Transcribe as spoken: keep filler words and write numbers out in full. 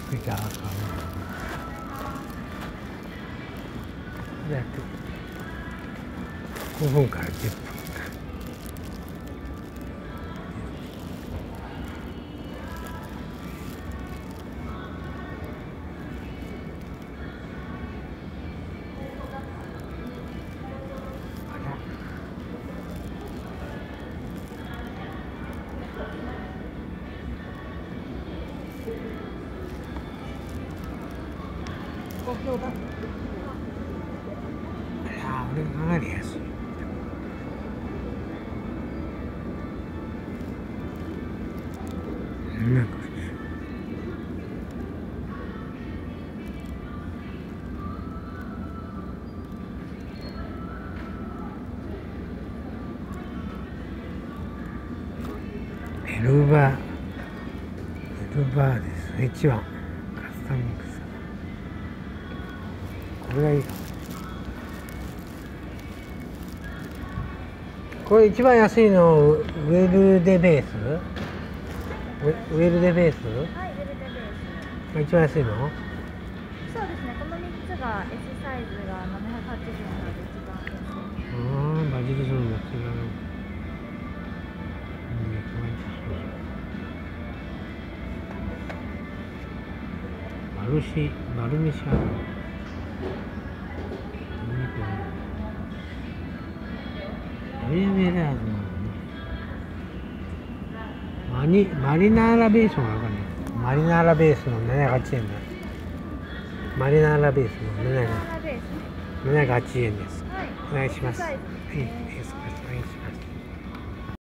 見たらあかん。約ごふんからじゅっぷん。あら、俺が上がりやすい。なんかエルバー、エルバーです。エイチワン。カスタムミックス。これがいいか。これ一番安いのウェルデベース？ウェルデベース？ はい、ウェルデベース。 が一番安いの？ そうですね。このみっつが S サイズがななひゃくはちじゅうえんなので一番安い。 ああ、バジルソンも違う。マルシ、マルミシャール。エレベラーズなのね。マニ、マリナーラベースもあるかね。マリナーラベースのななひゃくはちじゅうえんだ。マリナーラベースのななひゃくはちじゅうえんです。 はい、 お願いします。 サイズですね。